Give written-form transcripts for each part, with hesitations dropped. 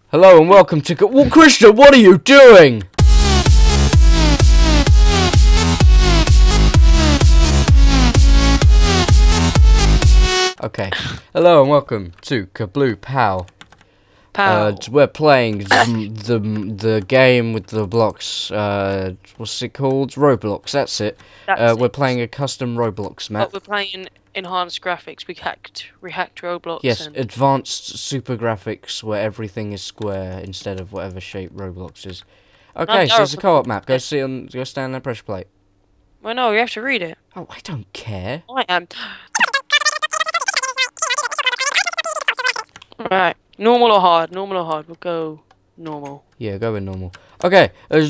Hello and welcome to... Well, Christian, what are you doing? Okay. Hello and welcome to Kabloo Pow. We're playing the game with the blocks. What's it called? Roblox. That's it. We're playing a custom Roblox map. But we're playing enhanced graphics. We hacked Roblox. Yes, and advanced super graphics where everything is square instead of whatever shape Roblox is. Okay, so it's a co-op map. Go stand on that pressure plate. Well, no, you have to read it. Oh, I don't care. I am. Right. Normal or hard? Normal or hard? We'll go normal. Yeah, go with normal. Okay. Yo.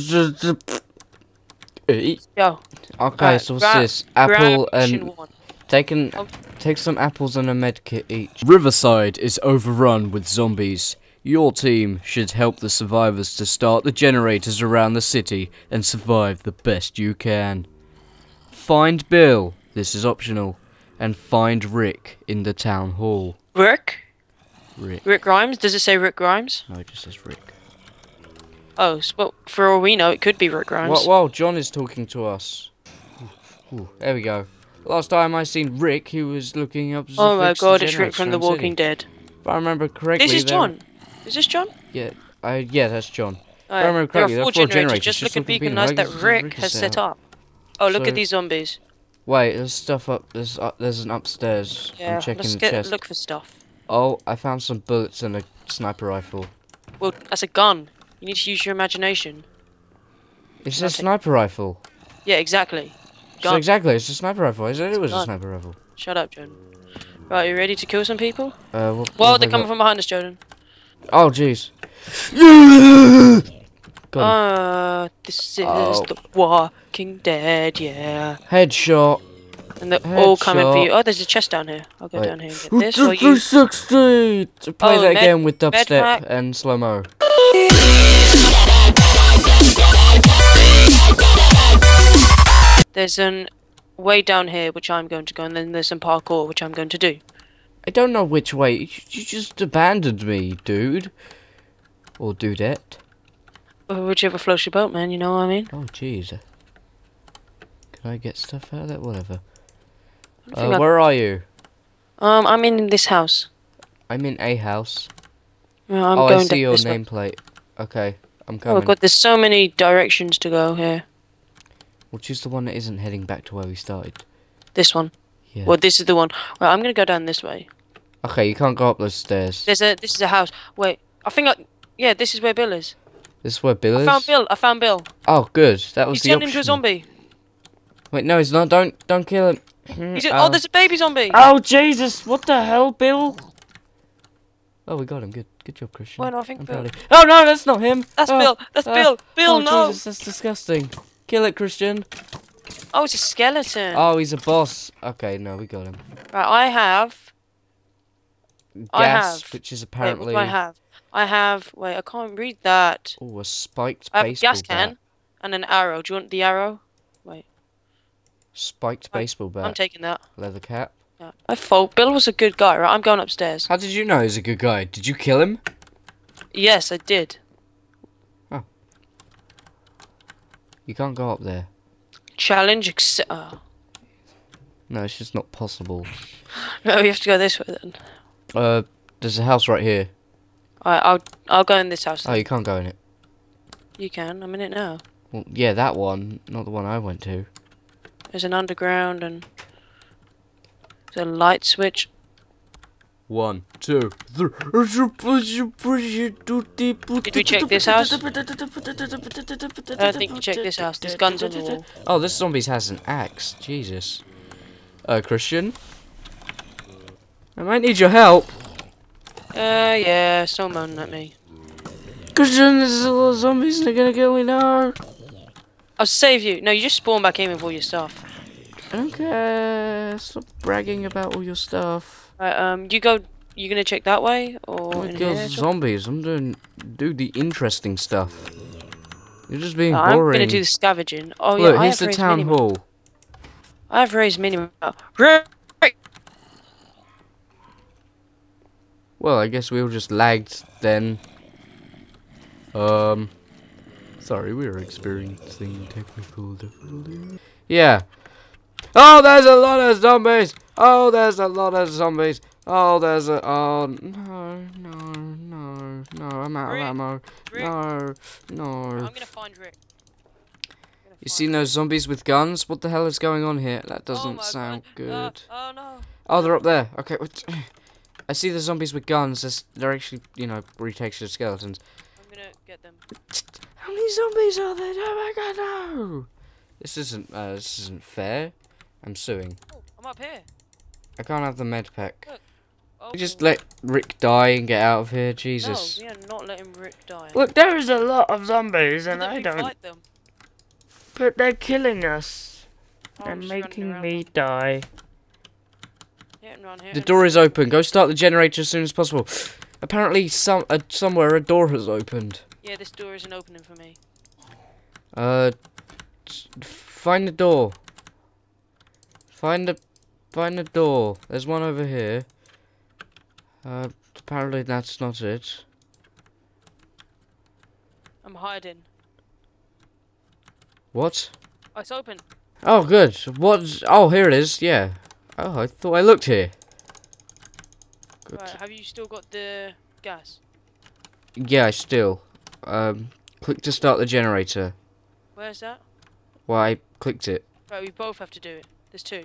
Okay, Right, so what's this? Apple and... Take some apples and a med kit each. Riverside is overrun with zombies. Your team should help the survivors to start the generators around the city and survive the best you can. Find Bill, this is optional, and find Rick in the town hall. Rick? Rick. Rick Grimes? Does it say Rick Grimes? No, it just says Rick. Oh, well, for all we know, it could be Rick Grimes. Well, John is talking to us. Ooh, there we go. Last time I seen Rick, he was looking up. Oh my god, it's Rick from The Walking Dead. If I remember correctly, This is John. Is this John? Yeah, yeah, that's John. If I There remember are correctly, four there are generators. Just look at beaconize that Rick has set up. Oh, look So- at these zombies. Wait, there's stuff up. There's an upstairs. Yeah, I'm checking let's the chest. look for stuff. Oh, I found some bullets and a sniper rifle. Well, that's a gun. You need to use your imagination. It's a Nothing. sniper rifle. Yeah, exactly. So Gun. exactly, it's a sniper rifle. I said it was a Gun. sniper rifle. Shut up, Jordan. Right, you ready to kill some people? What Well, have they're I coming got? from behind us, Jordan. Oh, jeez. Got him. This is Oh. The Walking Dead, yeah. Headshot. And they're all coming for you. Headshot. Oh, there's a chest down here. I'll go Wait. down here and get this. Or you... 360. Play Oh, that med- again with dubstep pack. and slow mo. There's an way down here, which I'm going to go, and then there's some parkour, which I'm going to do. I don't know which way. You just abandoned me, dude. Or dudette. Whichever floats your boat, man, you know what I mean? Oh, jeez. Can I get stuff out of that? Whatever. I think Where are you? I'm in this house. I'm in a house. I'm Oh, I going see down your this way. nameplate. Okay, I'm Oh coming. god, there's so many directions to go here. We'll choose the one that isn't heading back to where we started. This one. Yeah. Well, this is the one. Right, I'm gonna go down this way. Okay, you can't go up those stairs. This is a house. Wait, yeah, this is where Bill is. This is where Bill is? I found Bill. Oh, good. That was He's the turned option. into a zombie. Wait, no, he's not. Don't kill him. Oh, there's a baby zombie. Oh, Jesus! What the hell, Bill? Oh, we got him. Good job, Christian. Well, no, I think I'm Bill. proud of you. Oh no, that's not him. That's Oh, Bill. That's oh, Bill. Bill, oh, no. Jesus, that's disgusting. Kill it, Christian. Oh, it's a skeleton. Oh, he's a boss. Okay, no, we got him. Right, I have. Gas, have. which is Wait, apparently. what do I have? I have. Wait, I can't read that. Oh, a spiked I have a baseball gas can bat. and an arrow. Do you want the arrow? Wait, Spiked baseball bat. I'm taking that. Leather cap. Yeah. I thought Bill was a good guy, right? I'm going upstairs. How did you know he's a good guy? Did you kill him? Yes, I did. You can't go up there. Challenge accept. Oh. No, it's just not possible. No, you have to go this way then. There's a house right here. Alright, I'll go in this house. Oh, you can't go in it. You can. I'm in it now. Well, yeah, that one, not the one I went to. There's an underground and there's a light switch. 1, 2, 3. Did we check this house? I don't think you checked this house. There's guns on the wall. Oh, this zombie has an axe. Jesus. Christian? I might need your help. Yeah, still moaning at me. Christian, there's a lot of zombies and they're gonna kill me now. I'll save you. No, you just spawn back in with all your stuff. I don't care. Stop bragging about all your stuff. Right, you gonna check that way or I in kill here? zombies. I'm do the interesting stuff. You're just being I'm boring. gonna do the scavenging. Oh Look, yeah, I here's have the town hall. I have raised minimum. Well, I guess we all just lagged then. Sorry, we are experiencing technical difficulties. Yeah. Oh, there's a lot of zombies! Oh, there's a lot of zombies! Oh, there's a... Oh, no, I'm out of ammo. Rick. No. I'm gonna find Rick. You seen those zombies with guns? What the hell is going on here? That doesn't sound good. Oh, no. Oh, they're up there. Okay, I see the zombies with guns. They're actually, you know, retextured skeletons. I'm gonna get them. How many zombies are there? Oh my god, no! This isn't fair. I'm suing. Oh, I'm up here. I can't have the med pack. Look. Oh. Just let Rick die and get out of here, Jesus. No, we are not letting Rick die. Look, there is a lot of zombies, and I don't. Fight them. But they're killing us. They're making me die. Here the door is open. Go start the generator as soon as possible. Apparently, somewhere a door has opened. Yeah, this door isn't opening for me. Find the door. Find the door. There's one over here. Apparently that's not it. I'm hiding. What? Oh, it's open. Oh, good. What? Oh, here it is. Yeah. Oh, I thought I looked here. Good. Right, have you still got the gas? Yeah, I still. Click to start the generator. Where's that? Well, I clicked it. Right, we both have to do it. There's 2.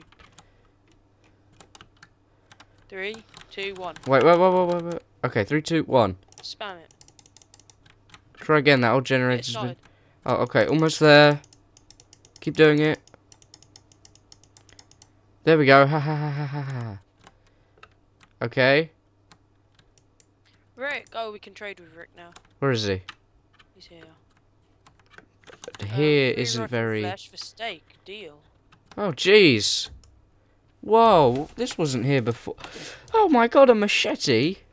3, 2, 1. Wait. Okay, 3, 2, 1. Spam it. Try again. That old generator's been... Oh, okay. Almost there. Keep doing it. There we go. Ha ha ha ha ha ha. Okay. Rick. Oh, we can trade with Rick now. Where is he? He's here. Here isn't very... Flesh for steak. Deal. Oh, jeez. Whoa, this wasn't here before. Oh my god, a machete?